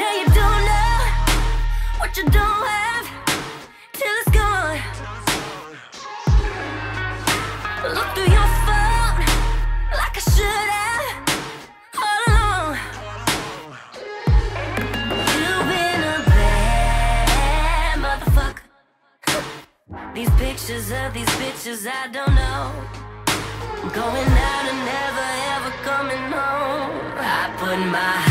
Yeah, you don't know what you don't have till it's gone. Look through your phone like I should have all along. You've been a bad motherfucker. These pictures of these bitches, I don't know. I'm going out and never ever coming home. I put my